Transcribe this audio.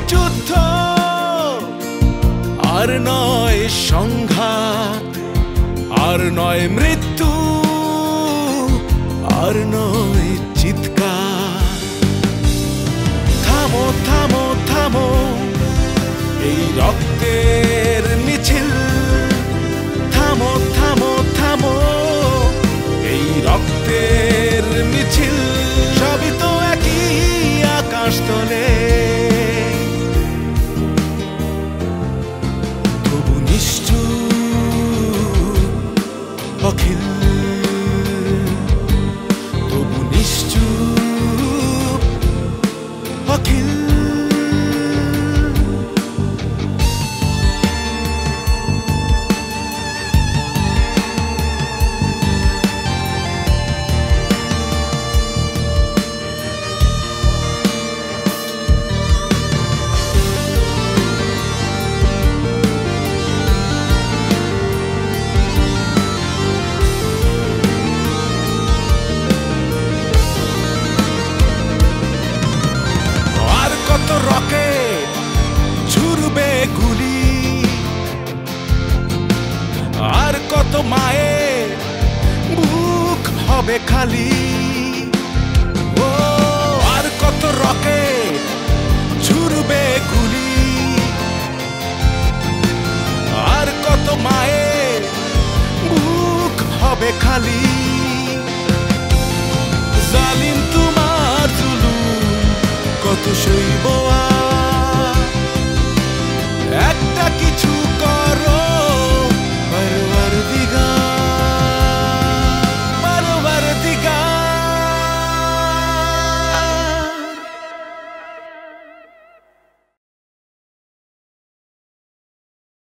যুদ্ধ আর নয় সংঘাত, আর নয় মৃত্যু, আর নয় চিৎকার। থামো থামো থামো এই রক্তের মিছিল, থামো থামো থামো এই রক্তের মিছিল। সবই তো একই আকাশ তলে, তবু নিশ্চুপ অখিল, তবু নিশ্চুপ অখিল। রকেট ছুড়বে গুলি, আর কত মায়ের বুক হবে খালি। ও আর কত রকেট ছুড়বে গুলি, আর কত মায়ের বুক হবে খালি। জালিম তোমার জুলুম কত সইব, একটা কিছু